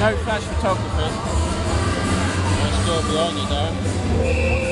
No flash photography. Nice girl behind you, Darren.